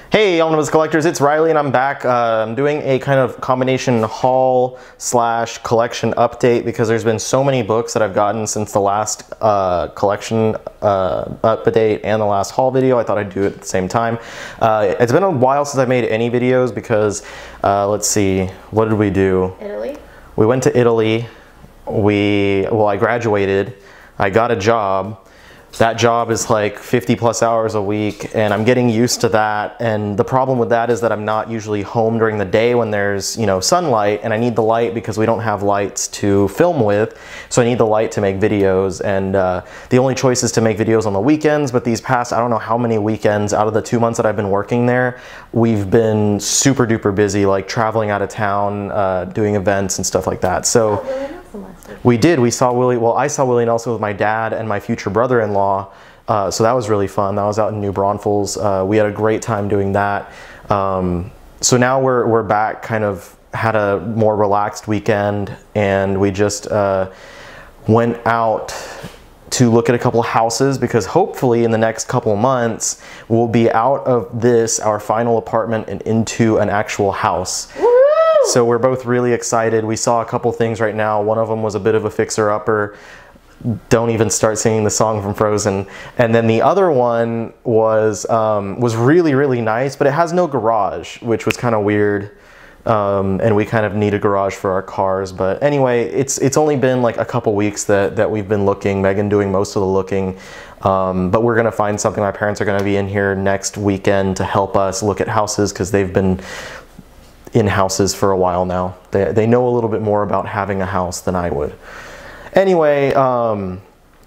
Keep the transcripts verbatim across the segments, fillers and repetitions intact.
Hey Omnibus collectors, it's Riley and I'm back. Uh, I'm doing a kind of combination haul slash collection update because there's been so many books that I've gotten since the last uh, collection uh, update and the last haul video. I thought I'd do it at the same time. Uh, it's been a while since I made any videos because, uh, let's see, what did we do? Italy? We went to Italy. We, well, I graduated. I got a job. That job is like fifty plus hours a week and I'm getting used to that, and the problem with that is that I'm not usually home during the day when there's, you know, sunlight, and I need the light because we don't have lights to film with, so I need the light to make videos, and uh, the only choice is to make videos on the weekends. But these past, I don't know how many weekends out of the two months that I've been working there, we've been super duper busy, like traveling out of town, uh, doing events and stuff like that. So we did. We saw Willie, well, I saw Willie Nelson with my dad and my future brother-in-law, uh, so that was really fun. That was out in New Braunfels. Uh, we had a great time doing that. Um, so now we're, we're back, kind of had a more relaxed weekend, and we just uh, went out to look at a couple houses because hopefully in the next couple months we'll be out of this, our final apartment, and into an actual house. So we're both really excited. We saw a couple things right now. One of them was a bit of a fixer-upper. Don't even start singing the song from Frozen. And then the other one was um, was really, really nice, but it has no garage, which was kind of weird. Um, and we kind of need a garage for our cars. But anyway, it's it's only been like a couple weeks that, that we've been looking. Megan doing most of the looking. Um, but we're going to find something. My parents are going to be in here next weekend to help us look at houses because they've been in houses for a while now. They, they know a little bit more about having a house than I would. Anyway, um,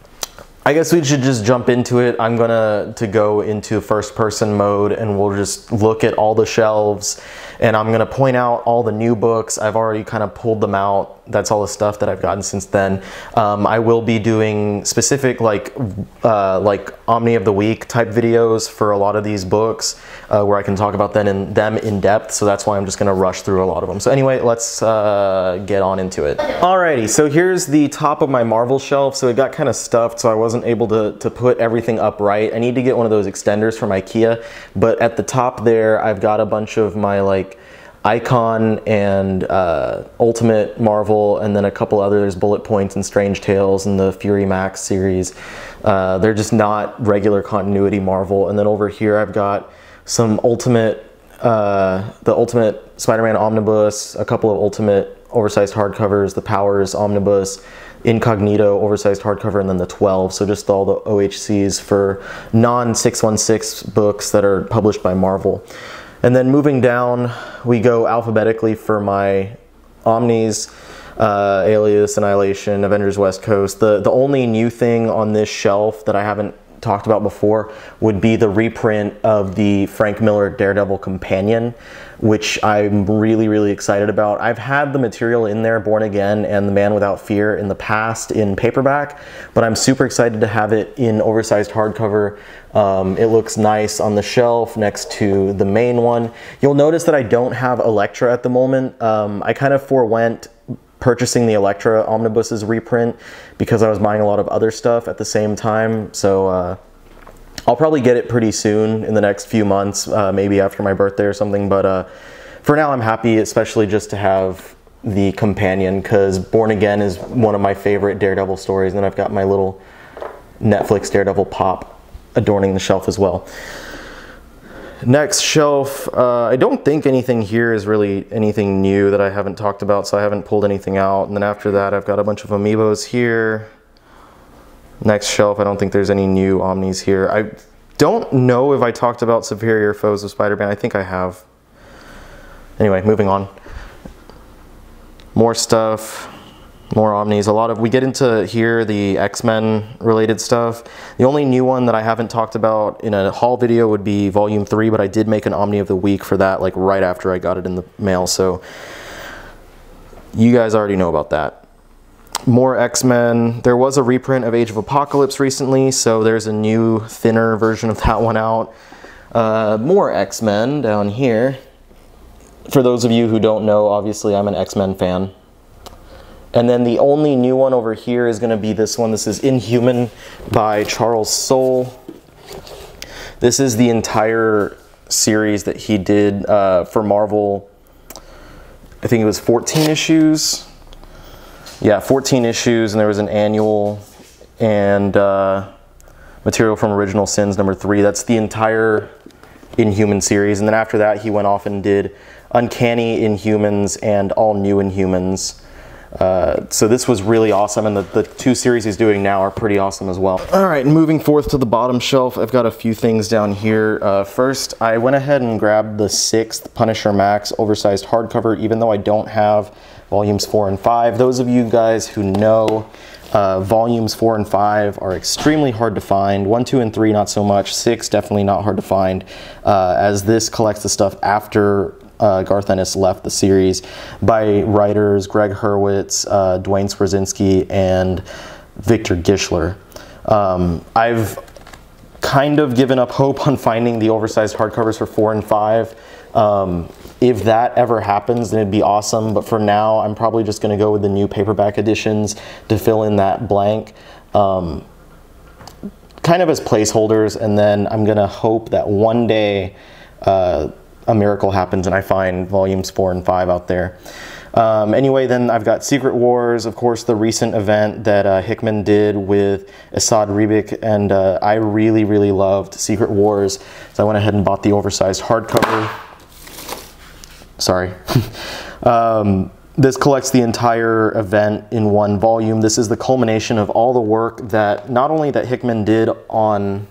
I guess we should just jump into it. I'm gonna to go into first person mode and we'll just look at all the shelves, and I'm gonna point out all the new books. I've already kind of pulled them out. That's all the stuff that I've gotten since then. Um, I will be doing specific like uh, like Omni of the Week type videos for a lot of these books uh, where I can talk about them in, them in depth, so that's why I'm just gonna rush through a lot of them. So anyway, let's uh, get on into it. Alrighty, so here's the top of my Marvel shelf. So it got kind of stuffed, so I wasn't able to, to put everything upright. I need to get one of those extenders from IKEA, but at the top there I've got a bunch of my like Icon and uh, Ultimate Marvel, and then a couple others, Bullet Points and Strange Tales and the Fury Max series. Uh, they're just not regular continuity Marvel. And then over here I've got some Ultimate, uh, the Ultimate Spider-Man Omnibus, a couple of Ultimate oversized hardcovers, the Powers Omnibus, Incognito oversized hardcover, and then the twelve. So just all the O H Cs for non six one six books that are published by Marvel. And then moving down, we go alphabetically for my Omnis, uh, Alias, Annihilation, Avengers West Coast. The, the only new thing on this shelf that I haven't talked about before would be the reprint of the Frank Miller Daredevil Companion, which I'm really, really excited about. I've had the material in there, Born Again and The Man Without Fear, in the past in paperback, but I'm super excited to have it in oversized hardcover. Um, it looks nice on the shelf next to the main one. You'll notice that I don't have Elektra at the moment. Um, I kind of forewent purchasing the Elektra Omnibus's reprint because I was buying a lot of other stuff at the same time. So uh, I'll probably get it pretty soon in the next few months, uh, maybe after my birthday or something. But uh, for now I'm happy, especially just to have the companion, because Born Again is one of my favorite Daredevil stories, and then I've got my little Netflix Daredevil pop adorning the shelf as well. Next shelf, uh, I don't think anything here is really anything new that I haven't talked about, so I haven't pulled anything out. And then after that, I've got a bunch of Amiibos here. Next shelf, I don't think there's any new Omnis here. I don't know if I talked about Superior Foes of Spider-Man. I think I have. Anyway, moving on. More stuff. More Omnis. A lot of, we get into here the X-Men related stuff. The only new one that I haven't talked about in a haul video would be volume three, but I did make an Omni of the Week for that like right after I got it in the mail, so you guys already know about that. More X-Men. There was a reprint of Age of Apocalypse recently, so there's a new thinner version of that one out. Uh, more X-Men down here. For those of you who don't know, obviously I'm an X-Men fan. And then the only new one over here is going to be this one. This is Inhuman by Charles Soule. This is the entire series that he did uh, for Marvel. I think it was fourteen issues. Yeah, fourteen issues, and there was an annual and uh, material from Original Sins number three. That's the entire Inhuman series. And then after that, he went off and did Uncanny Inhumans and All New Inhumans. Uh, so this was really awesome, and the, the two series he's doing now are pretty awesome as well. All right, moving forth to the bottom shelf, I've got a few things down here. Uh, first, I went ahead and grabbed the sixth Punisher Max oversized hardcover, even though I don't have volumes four and five. Those of you guys who know, uh, volumes four and five are extremely hard to find. One, two, and three, not so much. Six, definitely not hard to find, uh, as this collects the stuff after Uh, Garth Ennis left the series, by writers Greg Hurwitz, uh, Dwayne Swarzynski, and Victor Gischler. Um, I've kind of given up hope on finding the oversized hardcovers for four and five. Um, if that ever happens, then it'd be awesome, but for now, I'm probably just going to go with the new paperback editions to fill in that blank, um, kind of as placeholders, and then I'm going to hope that one day uh, a miracle happens and I find volumes four and five out there. Um, anyway, then I've got Secret Wars, of course, the recent event that uh, Hickman did with Asad Ribic, and uh, I really, really loved Secret Wars, so I went ahead and bought the oversized hardcover. Sorry. um, this collects the entire event in one volume. This is the culmination of all the work that, not only that Hickman did on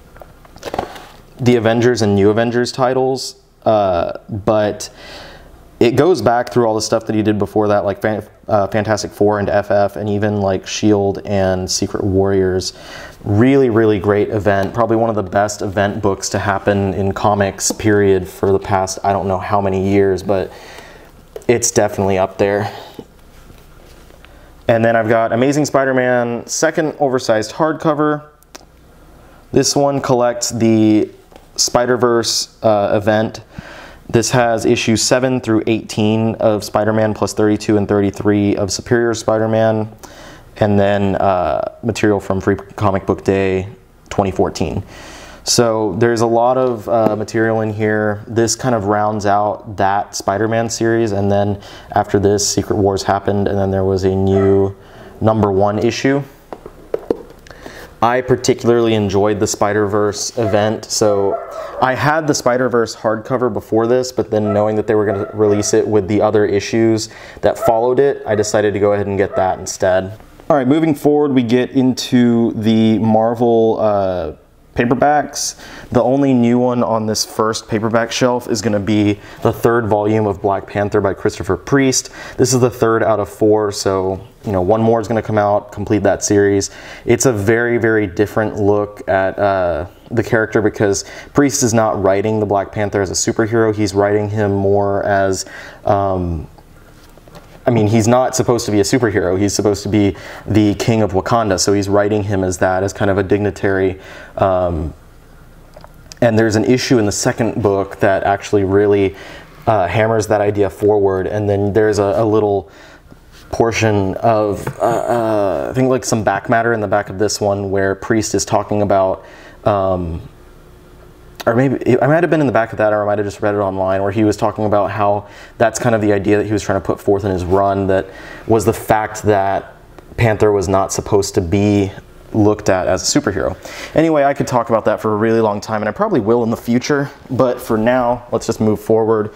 the Avengers and New Avengers titles, Uh, but it goes back through all the stuff that he did before that, like Fan uh, Fantastic Four and F F, and even like SHIELD and Secret Warriors. Really, really great event. Probably one of the best event books to happen in comics, period, for the past, I don't know how many years, but it's definitely up there. And then I've got Amazing Spider-Man, second oversized hardcover. This one collects the Spider-Verse uh, event. This has issues seven through eighteen of Spider-Man, plus thirty-two and thirty-three of Superior Spider-Man, and then uh, material from Free Comic Book Day twenty fourteen. So there's a lot of uh, material in here. This kind of rounds out that Spider-Man series, and then after this, Secret Wars happened, and then there was a new number one issue. I particularly enjoyed the Spider-Verse event, so I had the Spider-Verse hardcover before this, but then knowing that they were going to release it with the other issues that followed it, I decided to go ahead and get that instead. All right, moving forward, we get into the Marvel uh, paperbacks. The only new one on this first paperback shelf is going to be the third volume of Black Panther by Christopher Priest. This is the third out of four, so you know, one more is going to come out, complete that series. It's a very, very different look at uh, the character, because Priest is not writing the Black Panther as a superhero. He's writing him more as, um, I mean, he's not supposed to be a superhero. He's supposed to be the king of Wakanda, so he's writing him as that, as kind of a dignitary. Um, and there's an issue in the second book that actually really uh, hammers that idea forward, and then there's a, a little portion of, uh, uh, I think like some back matter in the back of this one where Priest is talking about, um, or maybe, I might have been in the back of that, or I might have just read it online, where he was talking about how that's kind of the idea that he was trying to put forth in his run, that was the fact that Panther was not supposed to be looked at as a superhero. Anyway, I could talk about that for a really long time, and I probably will in the future, but for now, let's just move forward.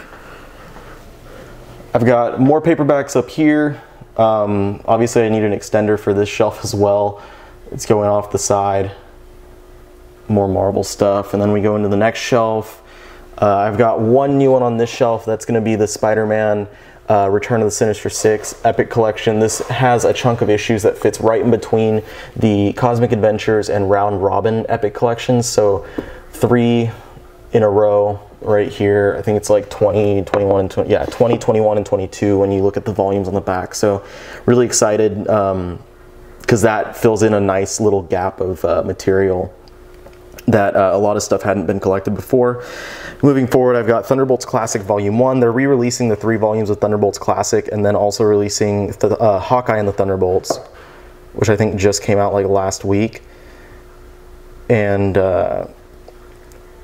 I've got more paperbacks up here. Um, obviously, I need an extender for this shelf as well. It's going off the side. More Marvel stuff, and then we go into the next shelf. Uh, I've got one new one on this shelf. That's going to be the Spider-Man uh, Return of the Sinister Six Epic Collection. This has a chunk of issues that fits right in between the Cosmic Adventures and Round Robin Epic Collections. So three in a row right here. I think it's like twenty, twenty-one, and twenty, yeah, twenty, twenty-one, and twenty-two when you look at the volumes on the back. So really excited, um, because that fills in a nice little gap of uh, material that uh, a lot of stuff hadn't been collected before. Moving forward, I've got Thunderbolts Classic Volume one. They're re-releasing the three volumes of Thunderbolts Classic, and then also releasing the, uh, Hawkeye and the Thunderbolts, which I think just came out like last week. And uh,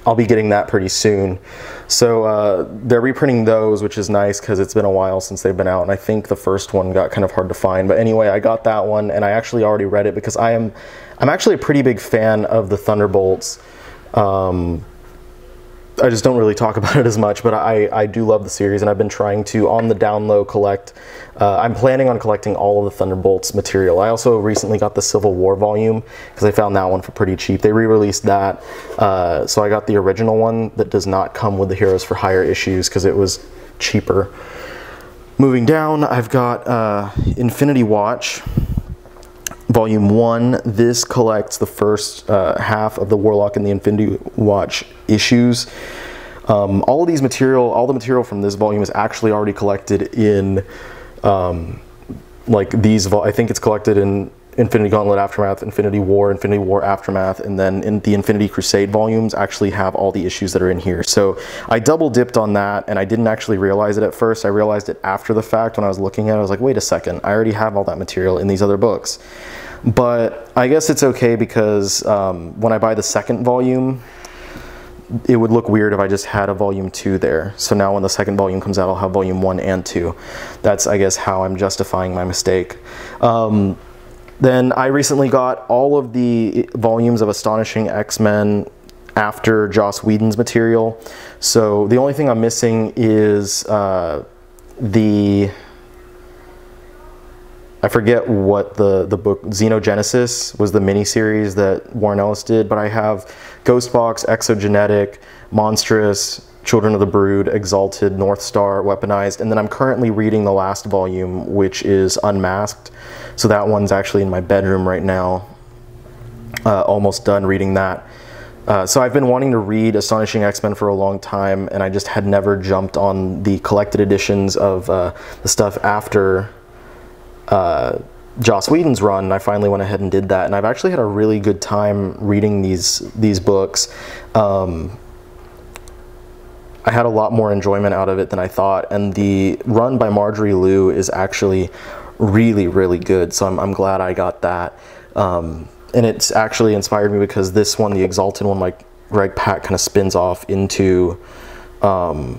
I'll be getting that pretty soon. So uh, they're reprinting those, which is nice because it's been a while since they've been out, and I think the first one got kind of hard to find. But anyway, I got that one, and I actually already read it because I am, I'm actually a pretty big fan of the Thunderbolts. Um, I just don't really talk about it as much, but I, I do love the series, and I've been trying to, on the down low, collect. Uh, I'm planning on collecting all of the Thunderbolts material. I also recently got the Civil War volume because I found that one for pretty cheap. They re-released that, uh, so I got the original one that does not come with the Heroes for Hire issues because it was cheaper. Moving down, I've got uh, Infinity Watch. Volume one. This collects the first uh, half of the Warlock and the Infinity Watch issues. Um, all of these material, all the material from this volume is actually already collected in, um, like these, vol I think it's collected in Infinity Gauntlet Aftermath, Infinity War, Infinity War Aftermath, and then in the Infinity Crusade volumes actually have all the issues that are in here. So I double dipped on that, and I didn't actually realize it at first. I realized it after the fact when I was looking at it. I was like, wait a second, I already have all that material in these other books. But I guess it's okay because um, when I buy the second volume, it would look weird if I just had a volume two there. So now when the second volume comes out, I'll have volume one and two. That's, I guess, how I'm justifying my mistake. Um, then I recently got all of the volumes of Astonishing X-Men after Joss Whedon's material. So the only thing I'm missing is uh, the... I forget what the, the book, Xenogenesis was the miniseries that Warren Ellis did, but I have Ghostbox, Exogenetic, Monstrous, Children of the Brood, Exalted, North Star, Weaponized, and then I'm currently reading the last volume, which is Unmasked. So that one's actually in my bedroom right now. Uh, almost done reading that. Uh, so I've been wanting to read Astonishing X-Men for a long time, and I just had never jumped on the collected editions of uh, the stuff after Uh, Joss Whedon's run, and I finally went ahead and did that, and I've actually had a really good time reading these these books. Um, I had a lot more enjoyment out of it than I thought, and the run by Marjorie Liu is actually really, really good, so I'm, I'm glad I got that. Um, and it's actually inspired me because this one, the Exalted one, like Greg Pak kind of spins off into um,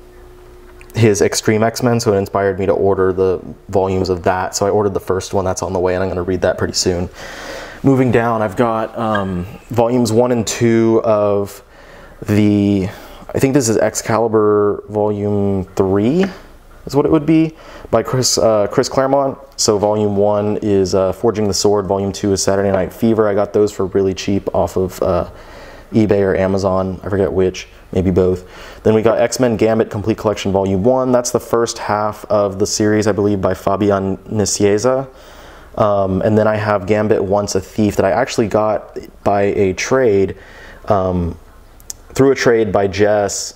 his Extreme X-Men, so it inspired me to order the volumes of that. So I ordered the first one, that's on the way, and I'm going to read that pretty soon. Moving down, I've got um, volumes one and two of the, I think this is Excalibur volume three, is what it would be, by Chris, uh, Chris Claremont. So volume one is uh, Forging the Sword, volume two is Saturday Night Fever. I got those for really cheap off of uh, eBay or Amazon, I forget which, maybe both. Then we got X-Men Gambit Complete Collection Volume one. That's the first half of the series, I believe, by Fabian Nicieza. Um, and then I have Gambit Once a Thief that I actually got by a trade, um, through a trade by Jess,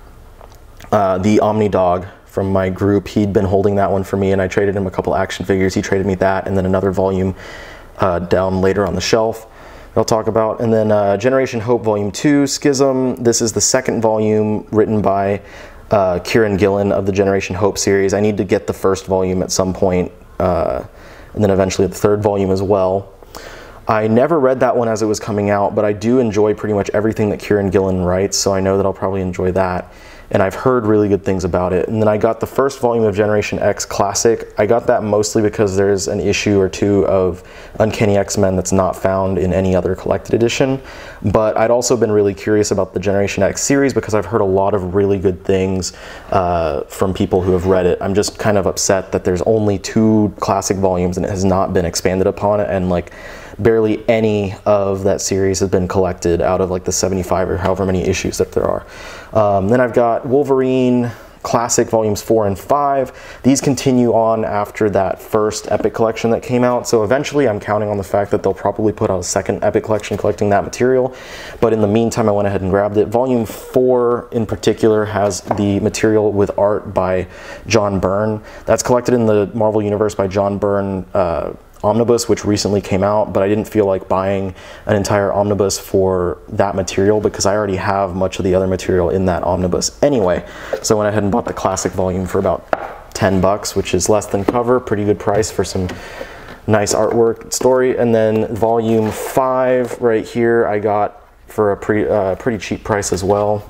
uh, the Omni Dog from my group. He'd been holding that one for me, and I traded him a couple action figures. He traded me that, and then another volume uh, down later on the shelf I'll talk about. And then uh, Generation Hope Volume two, Schism. This is the second volume written by uh, Kieran Gillen of the Generation Hope series. I need to get the first volume at some point, uh, and then eventually the third volume as well. I never read that one as it was coming out, but I do enjoy pretty much everything that Kieran Gillen writes, so I know that I'll probably enjoy that. And I've heard really good things about it. And then I got the first volume of Generation X Classic. I got that mostly because there's an issue or two of Uncanny X-Men that's not found in any other collected edition. But I'd also been really curious about the Generation X series because I've heard a lot of really good things uh, from people who have read it. I'm just kind of upset that there's only two classic volumes and it has not been expanded upon it, and like barely any of that series has been collected out of like the seventy-five or however many issues that there are. Um, then I've got Wolverine Classic Volumes four and five. These continue on after that first Epic Collection that came out, so eventually I'm counting on the fact that they'll probably put out a second Epic Collection collecting that material, but in the meantime I went ahead and grabbed it. Volume four in particular has the material with art by John Byrne. That's collected in the Marvel Universe by John Byrne uh, Omnibus, which recently came out, but I didn't feel like buying an entire omnibus for that material because I already have much of the other material in that omnibus anyway. So I went ahead and bought the classic volume for about ten bucks, which is less than cover, pretty good price for some nice artwork story. And then volume five right here, I got for a pre, uh, pretty cheap price as well.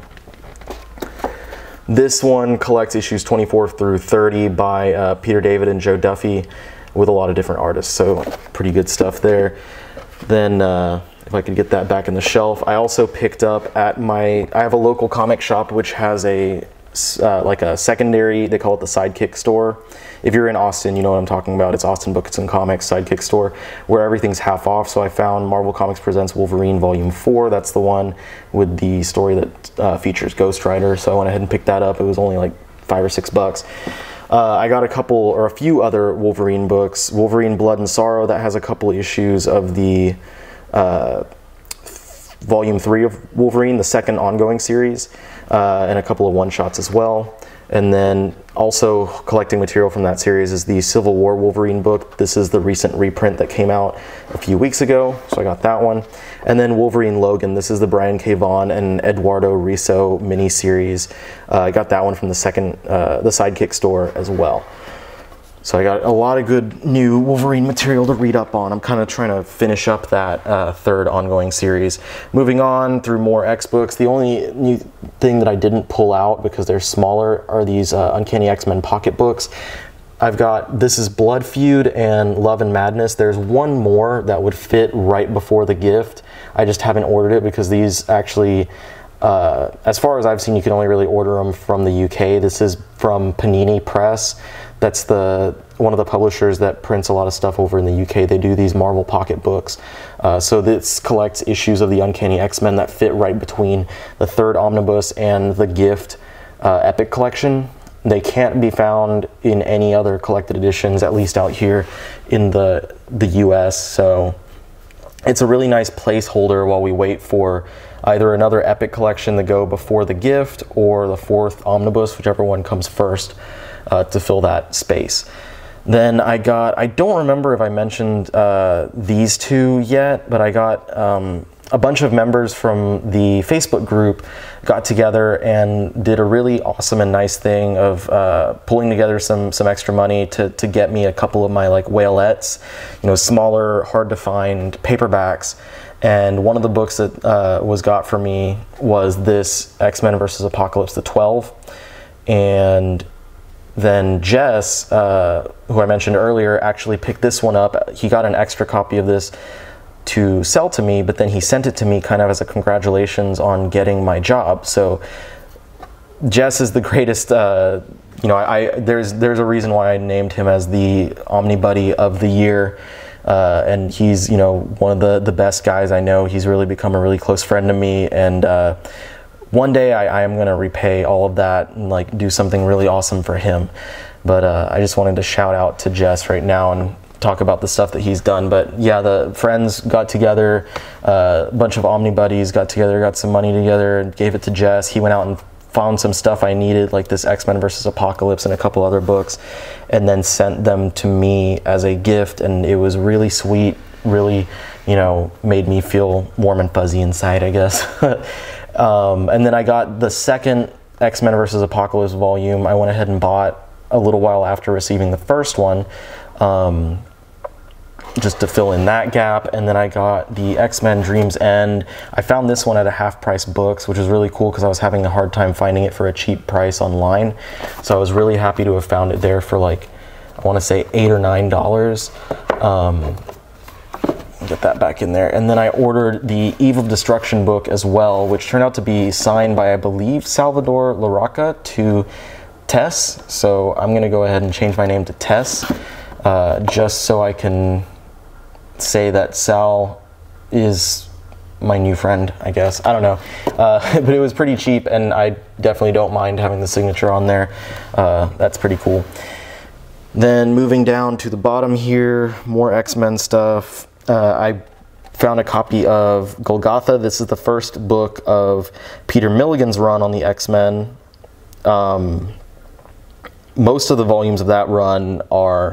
This one collects issues twenty-four through thirty by uh, Peter David and Joe Duffy with a lot of different artists, so pretty good stuff there. Then uh, if I could get that back in the shelf, I also picked up at my, I have a local comic shop which has a uh, like a secondary, they call it the Sidekick store. If you're in Austin, you know what I'm talking about. It's Austin Books and Comics Sidekick store, where everything's half off. So I found Marvel Comics Presents Wolverine Volume four. That's the one with the story that uh, features Ghost Rider. So I went ahead and picked that up. It was only like five or six bucks. Uh, I got a couple or a few other Wolverine books. Wolverine Blood and Sorrow, that has a couple issues of the uh, Volume three of Wolverine, the second ongoing series, uh, and a couple of one-shots as well. And then also collecting material from that series is the Civil War Wolverine book. This is the recent reprint that came out a few weeks ago, so I got that one. And then Wolverine Logan, this is the Brian K. Vaughan and Eduardo Risso mini-series. Uh, I got that one from the second, uh, the Sidekick store as well. So I got a lot of good new Wolverine material to read up on. I'm kind of trying to finish up that uh, third ongoing series. Moving on through more X books, the only new thing that I didn't pull out because they're smaller are these uh, Uncanny X-Men pocket books. I've got, this is Blood Feud and Love and Madness. There's one more that would fit right before the gift. I just haven't ordered it because these actually, uh, as far as I've seen, you can only really order them from the U K. This is from Panini Press. That's the one of the publishers that prints a lot of stuff over in the U K. They do these Marvel pocket books. Uh, so this collects issues of the Uncanny X-Men that fit right between the third Omnibus and the Gift uh, Epic Collection. They can't be found in any other collected editions, at least out here in the, the U S. So it's a really nice placeholder while we wait for either another Epic Collection to go before the Gift or the fourth Omnibus, whichever one comes first. Uh, to fill that space. Then I got, I don't remember if I mentioned uh, these two yet, but I got um, a bunch of members from the Facebook group got together and did a really awesome and nice thing of uh, pulling together some some extra money to, to get me a couple of my like whalettes, you know, smaller, hard to find paperbacks. And one of the books that uh, was got for me was this X-Men versus Apocalypse the twelve. And then Jess, uh, who I mentioned earlier, actually picked this one up. He got an extra copy of this to sell to me, but then he sent it to me kind of as a congratulations on getting my job. So Jess is the greatest, uh, you know, I, I there's there's a reason why I named him as the Omnibuddy of the year. Uh, and he's, you know, one of the, the best guys I know. He's really become a really close friend to me, and uh, one day I, I am going to repay all of that and like do something really awesome for him. But uh, I just wanted to shout out to Jess right now and talk about the stuff that he's done. But yeah, the friends got together, uh, a bunch of Omnibuddies got together, got some money together and gave it to Jess. He went out and found some stuff I needed, like this X-Men versus Apocalypse and a couple other books, and then sent them to me as a gift. And it was really sweet, really, you know, made me feel warm and fuzzy inside, I guess. Um, and then I got the second X-Men versus Apocalypse volume. I went ahead and bought a little while after receiving the first one, um, just to fill in that gap. And then I got the X-Men Dream's End. I found this one at a half price books, which was really cool because I was having a hard time finding it for a cheap price online. So I was really happy to have found it there for like, I want to say eight or nine dollars. Um, get that back in there. And then I ordered the Eve of Destruction book as well, which turned out to be signed by, I believe, Salvador Larroca to Tess. So I'm going to go ahead and change my name to Tess, uh, just so I can say that Sal is my new friend, I guess. I don't know. Uh, but it was pretty cheap, and I definitely don't mind having the signature on there. Uh, that's pretty cool. Then moving down to the bottom here, more X-Men stuff. Uh, I found a copy of Golgotha. This is the first book of Peter Milligan's run on the X-Men. Um, most of the volumes of that run are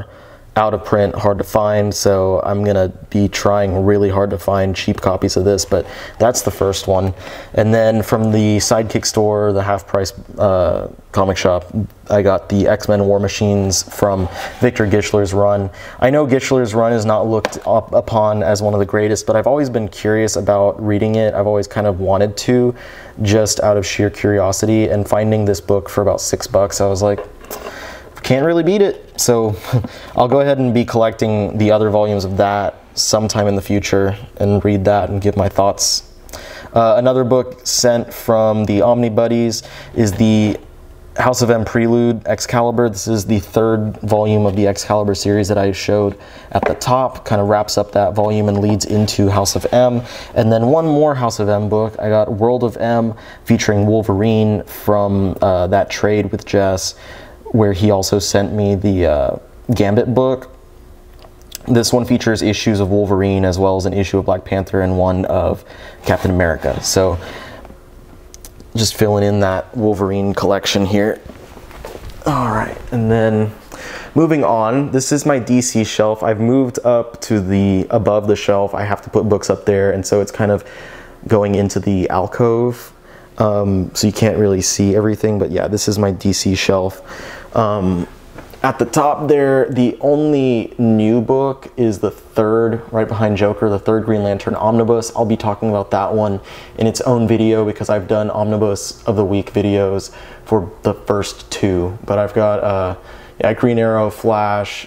out of print, hard to find, so I'm gonna be trying really hard to find cheap copies of this, but that's the first one. And then from the Sidekick store, the half price uh, comic shop, I got the X-Men War Machines from Victor Gischler's run. I know Gischler's run is not looked up upon as one of the greatest, but I've always been curious about reading it. I've always kind of wanted to, just out of sheer curiosity, and finding this book for about six bucks, I was like, can't really beat it. So I'll go ahead and be collecting the other volumes of that sometime in the future and read that and give my thoughts. Uh, another book sent from the Omnibuddies is the House of M Prelude Excalibur. This is the third volume of the Excalibur series that I showed at the top. Kind of wraps up that volume and leads into House of M. And then one more House of M book. I got World of M featuring Wolverine from uh, that trade with Jess, where he also sent me the uh, Gambit book. This one features issues of Wolverine as well as an issue of Black Panther and one of Captain America. So just filling in that Wolverine collection here. All right, and then moving on, this is my D C shelf. I've moved up to the above the shelf. I have to put books up there, and so it's kind of going into the alcove. Um, so you can't really see everything, but yeah, this is my D C shelf. Um, at the top there, the only new book is the third, right behind Joker, the third Green Lantern Omnibus. I'll be talking about that one in its own video because I've done Omnibus of the Week videos for the first two. But I've got uh, yeah, Green Arrow, Flash,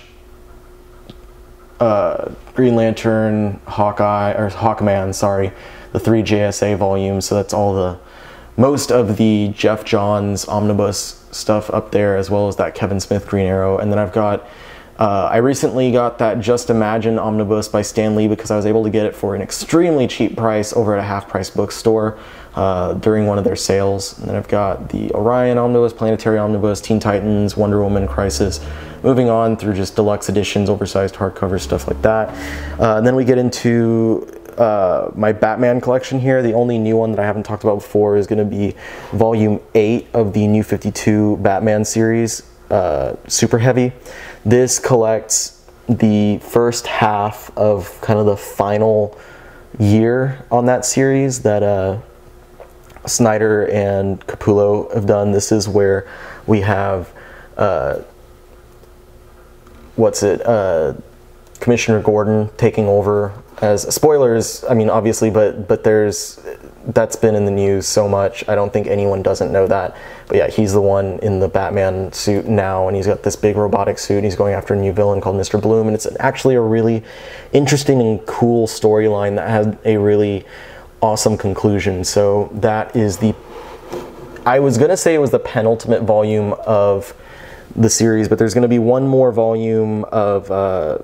uh, Green Lantern, Hawkeye, or Hawkman, sorry, the three J S A volumes. So that's all the, most of the Jeff Johns Omnibus stuff up there, as well as that Kevin Smith Green Arrow. And then I've got, uh, I recently got that Just Imagine Omnibus by Stan Lee because I was able to get it for an extremely cheap price over at a half price bookstore uh, during one of their sales. And then I've got the Orion Omnibus, Planetary Omnibus, Teen Titans, Wonder Woman, Crisis, moving on through just deluxe editions, oversized hardcover, stuff like that. Uh, and then we get into Uh, my Batman collection here. The only new one that I haven't talked about before is going to be volume eight of the New fifty-two Batman series, uh, Super Heavy. This collects the first half of kind of the final year on that series that uh, Snyder and Capullo have done. This is where we have uh, what's it uh, Commissioner Gordon taking over as spoilers, I mean, obviously, but but there's, that's been in the news so much. I don't think anyone doesn't know that. But yeah, he's the one in the Batman suit now, and he's got this big robotic suit, and he's going after a new villain called Mister Bloom, and it's actually a really interesting and cool storyline that had a really awesome conclusion. So that is the, I was gonna say it was the penultimate volume of the series, but there's gonna be one more volume of uh,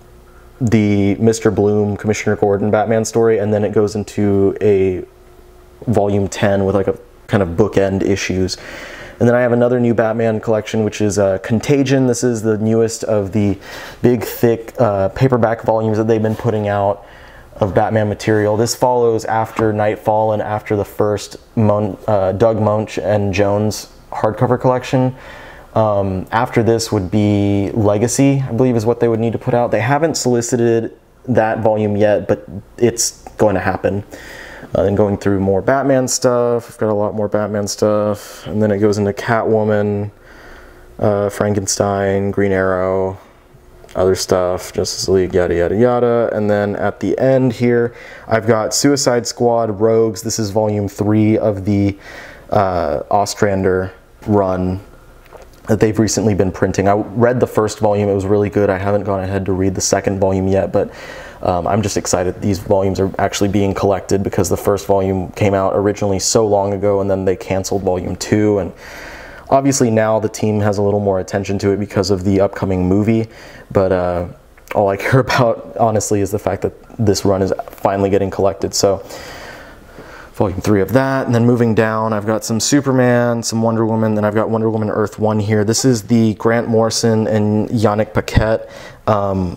the Mister Bloom, Commissioner Gordon Batman story, and then it goes into a volume ten with like a kind of bookend issues. And then I have another new Batman collection, which is uh, Contagion. This is the newest of the big, thick uh, paperback volumes that they've been putting out of Batman material. This follows after Nightfall and after the first Mon uh, Doug Munch and Jones hardcover collection. Um, after this would be Legacy, I believe is what they would need to put out. They haven't solicited that volume yet, but it's going to happen. Uh, and going through more Batman stuff, I've got a lot more Batman stuff, and then it goes into Catwoman, uh, Frankenstein, Green Arrow, other stuff, Justice League, yada yada yada. And then at the end here, I've got Suicide Squad Rogues. This is volume three of the uh, Ostrander run that they've recently been printing. I read the first volume, it was really good. I haven't gone ahead to read the second volume yet, but um, I'm just excited these volumes are actually being collected because the first volume came out originally so long ago, and then they canceled volume two, and obviously now the team has a little more attention to it because of the upcoming movie, but uh, all I care about honestly is the fact that this run is finally getting collected. So volume three of that, and then moving down, I've got some Superman, some Wonder Woman, then I've got Wonder Woman Earth one here. This is the Grant Morrison and Yannick Paquette um,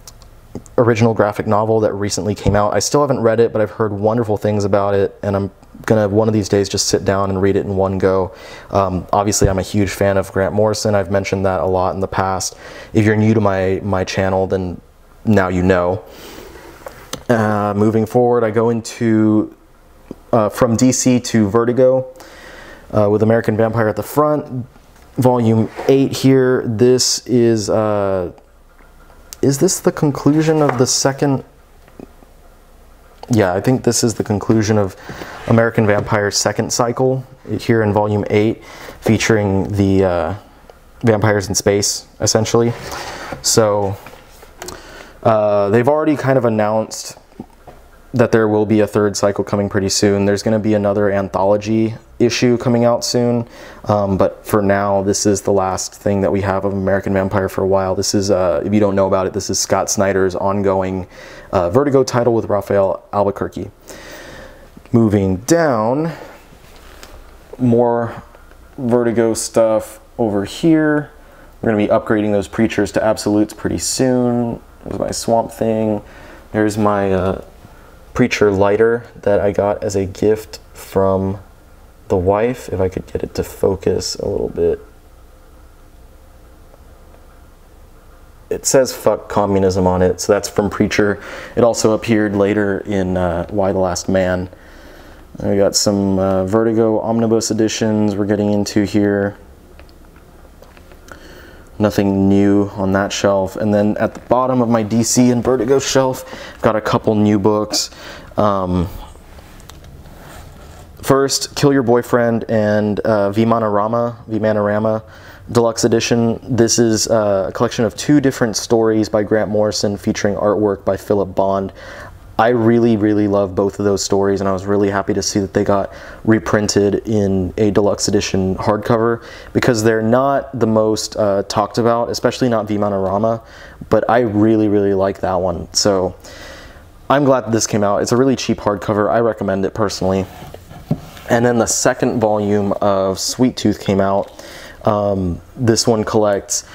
original graphic novel that recently came out. I still haven't read it, but I've heard wonderful things about it, and I'm gonna one of these days just sit down and read it in one go. Um, obviously, I'm a huge fan of Grant Morrison. I've mentioned that a lot in the past. If you're new to my my channel, then now you know. Uh, moving forward, I go into uh, from D C to Vertigo uh, with American Vampire at the front, volume eight here. This is uh, is this the conclusion of the second? Yeah, I think this is the conclusion of American Vampire's second cycle here in volume eight, featuring the uh, vampires in space, essentially. So uh, they've already kind of announced that there will be a third cycle coming pretty soon. There's going to be another anthology issue coming out soon, um, but for now, this is the last thing that we have of American Vampire for a while. This is, uh, if you don't know about it, this is Scott Snyder's ongoing uh, Vertigo title with Raphael Albuquerque. Moving down, more Vertigo stuff over here. We're going to be upgrading those Preachers to Absolutes pretty soon. There's my Swamp Thing. There's my uh, Preacher lighter that I got as a gift from the wife. If I could get it to focus a little bit. It says fuck communism on it, so that's from Preacher. It also appeared later in uh, Why the Last Man. And we got some uh, Vertigo Omnibus editions we're getting into here. Nothing new on that shelf. And then at the bottom of my D C and Vertigo shelf, I've got a couple new books. Um, first, Kill Your Boyfriend and uh, Vimanarama, Vimanarama Deluxe Edition. This is uh, a collection of two different stories by Grant Morrison featuring artwork by Philip Bond. I really, really love both of those stories, and I was really happy to see that they got reprinted in a deluxe edition hardcover, because they're not the most uh, talked about, especially not Vimanarama, but I really, really like that one. So I'm glad that this came out. It's a really cheap hardcover. I recommend it personally. And then the second volume of Sweet Tooth came out. Um, this one collects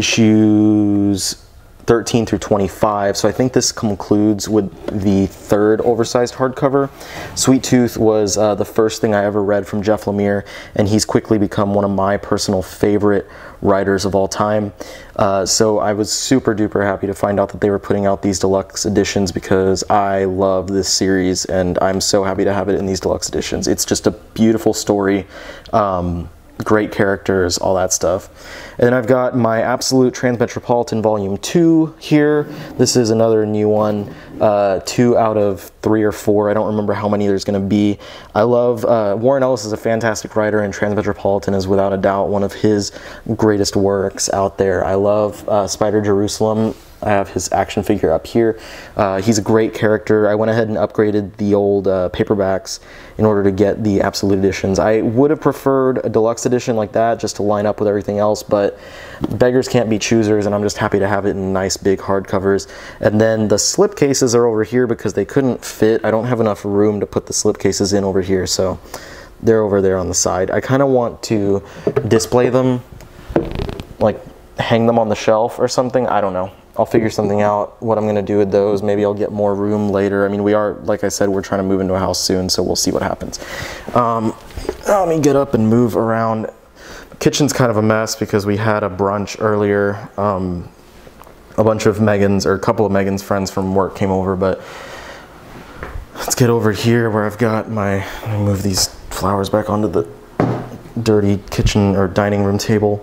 issues thirteen through twenty-five, so I think this concludes with the third oversized hardcover. Sweet Tooth was uh, the first thing I ever read from Jeff Lemire, and he's quickly become one of my personal favorite writers of all time. Uh, so I was super duper happy to find out that they were putting out these deluxe editions, because I love this series and I'm so happy to have it in these deluxe editions. It's just a beautiful story. Um, great characters, all that stuff. And then I've got my Absolute Transmetropolitan Volume two here. This is another new one, uh, two out of three or four. I don't remember how many there's going to be. I love, uh, Warren Ellis is a fantastic writer, and Transmetropolitan is without a doubt one of his greatest works out there. I love uh, Spider Jerusalem. I have his action figure up here. Uh, he's a great character. I went ahead and upgraded the old uh, paperbacks in order to get the Absolute editions. I would have preferred a deluxe edition like that just to line up with everything else, but beggars can't be choosers, and I'm just happy to have it in nice big hardcovers. And then the slip cases are over here because they couldn't fit. I don't have enough room to put the slip cases in over here, so they're over there on the side. I kind of want to display them, like hang them on the shelf or something. I don't know. I'll figure something out what I'm going to do with those. Maybe I'll get more room later. I mean, we are, like I said, we're trying to move into a house soon, so we'll see what happens. Um, let me get up and move around. The kitchen's kind of a mess because we had a brunch earlier. Um, a bunch of Megan's, or a couple of Megan's friends from work came over, but let's get over here where I've got my, let me move these flowers back onto the dirty kitchen or dining room table.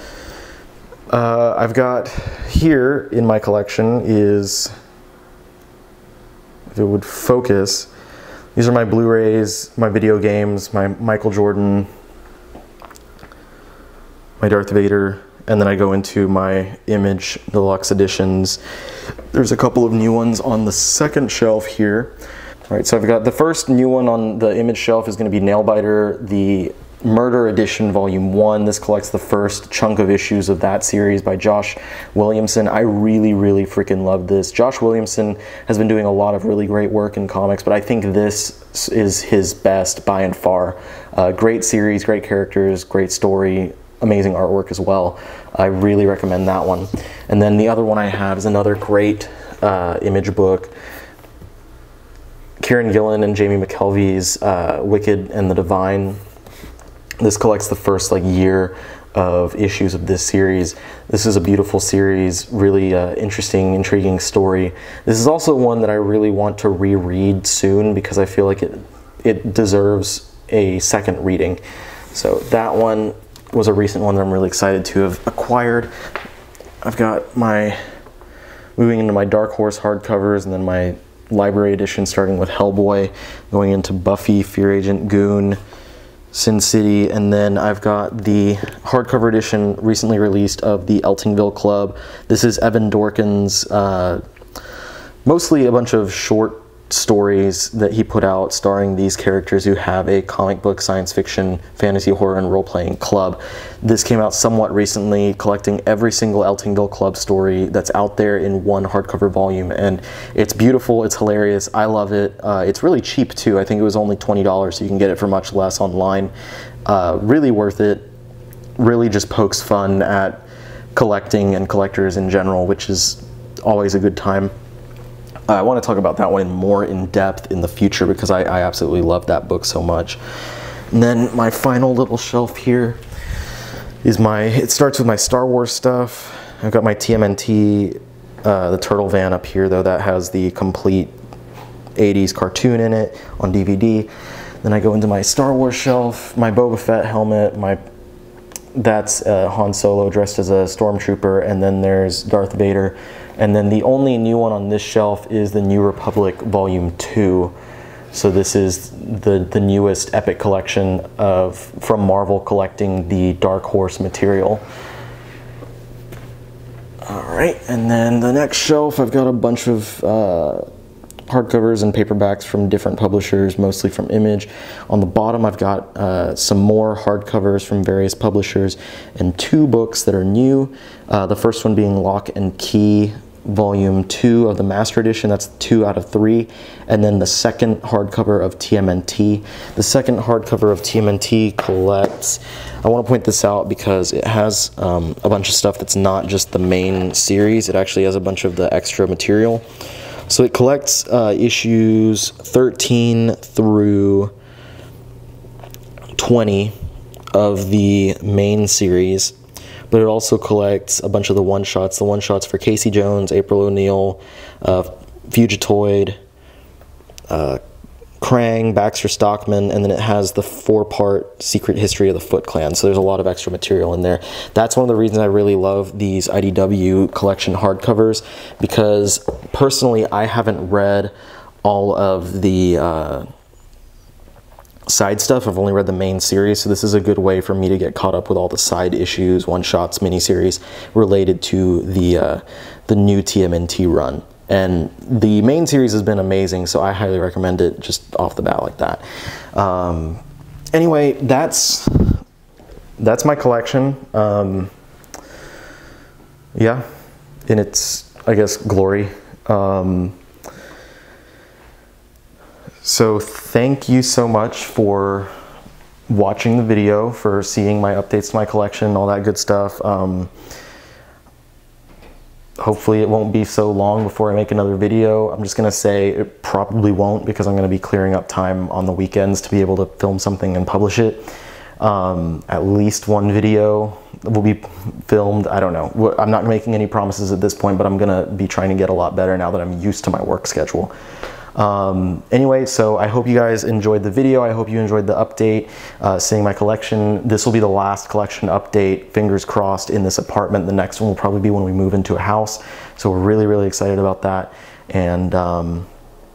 Uh, I've got here in my collection is, if it would focus, these are my Blu-rays, my video games, my Michael Jordan, my Darth Vader, and then I go into my Image Deluxe editions. There's a couple of new ones on the second shelf here. All right, so I've got the first new one on the Image shelf is going to be Nailbiter, the Murder Edition Volume one. This collects the first chunk of issues of that series by Josh Williamson. I really, really freaking love this. Josh Williamson has been doing a lot of really great work in comics, but I think this is his best by and far. Uh, great series, great characters, great story, amazing artwork as well. I really recommend that one. And then the other one I have is another great uh, Image book, Kieran Gillen and Jamie McKelvey's uh, Wicked and the Divine. This collects the first like year of issues of this series. This is a beautiful series, really uh, interesting, intriguing story. This is also one that I really want to reread soon because I feel like it it deserves a second reading. So that one was a recent one that I'm really excited to have acquired. I've got my, moving into my Dark Horse hardcovers, and then my library edition starting with Hellboy, going into Buffy, Fear Agent, Goon, Sin City, and then I've got the hardcover edition recently released of the Eltingville Club. This is Evan Dorkin's, uh, mostly a bunch of short stories that he put out starring these characters who have a comic book, science fiction, fantasy, horror, and role-playing club. This came out somewhat recently, collecting every single Eltingville Club story that's out there in one hardcover volume, and it's beautiful, it's hilarious, I love it. Uh, it's really cheap too. I think it was only twenty dollars, so you can get it for much less online. Uh, really worth it. Really just pokes fun at collecting and collectors in general, which is always a good time. I want to talk about that one more in depth in the future because I, I absolutely love that book so much. And then my final little shelf here is my, it starts with my Star Wars stuff. I've got my T M N T, uh, the Turtle Van up here though, that has the complete eighties cartoon in it on D V D. Then I go into my Star Wars shelf, my Boba Fett helmet, my that's uh, Han Solo dressed as a stormtrooper, and then there's Darth Vader. And then the only new one on this shelf is the New Republic Volume two. So this is the, the newest epic collection of from Marvel collecting the Dark Horse material. Alright, and then the next shelf, I've got a bunch of uh, hardcovers and paperbacks from different publishers, mostly from Image. On the bottom, I've got uh, some more hardcovers from various publishers and two books that are new. Uh, the first one being Lock and Key, Volume two of the Master Edition. That's two out of three. And then the second hardcover of T M N T. The second hardcover of T M N T collects, I want to point this out because it has um, a bunch of stuff that's not just the main series. It actually has a bunch of the extra material. So it collects uh, issues thirteen through twenty of the main series, but it also collects a bunch of the one-shots. The one-shots for Casey Jones, April O'Neil, uh, Fugitoid, uh, Krang, Baxter Stockman, and then it has the four-part Secret History of the Foot Clan. So there's a lot of extra material in there. That's one of the reasons I really love these I D W collection hardcovers, because personally I haven't read all of the uh, side stuff. I've only read the main series, so this is a good way for me to get caught up with all the side issues, one-shots, miniseries related to the, uh, the new T M N T run. And the main series has been amazing, so I highly recommend it just off the bat like that. Um, anyway, that's that's my collection. Um, yeah, in its, I guess, glory. Um, so thank you so much for watching the video, for seeing my updates to my collection, all that good stuff. Um, Hopefully it won't be so long before I make another video. I'm just gonna say it probably won't, because I'm gonna be clearing up time on the weekends to be able to film something and publish it. Um, at least one video will be filmed. I don't know. I'm not making any promises at this point, but I'm gonna be trying to get a lot better now that I'm used to my work schedule. Um, anyway, so I hope you guys enjoyed the video. I hope you enjoyed the update, uh, seeing my collection. This will be the last collection update, fingers crossed, in this apartment. The next one will probably be when we move into a house. So we're really, really excited about that. And um,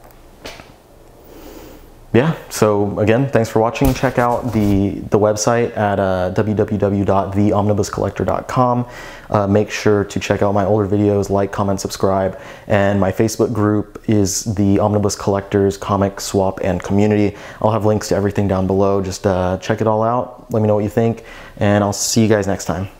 yeah, so again, thanks for watching. Check out the, the website at uh, w w w dot the omnibus collector dot com. Uh, make sure to check out my older videos, like, comment, subscribe, and my Facebook group is the Omnibus Collectors Comic Swap and Community. I'll have links to everything down below. Just uh, check it all out, let me know what you think, and I'll see you guys next time.